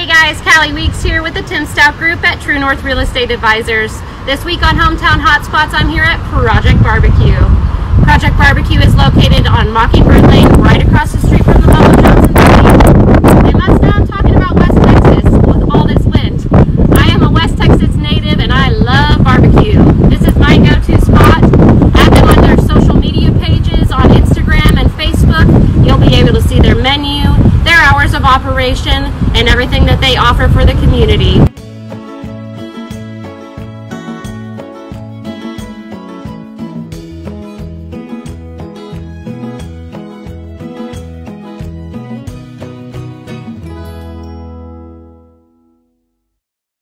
guys, Callie Weeks here with the Stout Group at True North Real Estate Advisors. This week on Hometown Hotspots, I'm here at Project BBQ. Project BBQ is located on Mockingbird Lane, right across the street from the Mama Johnson building. They must know I'm talking about West Texas with all this wind. I am a West Texas native and I love barbecue. This is my go-to spot. Add them on their social media pages on Instagram and Facebook. You'll be able to see their menu, their hours of operation, and everything that they offer for the community.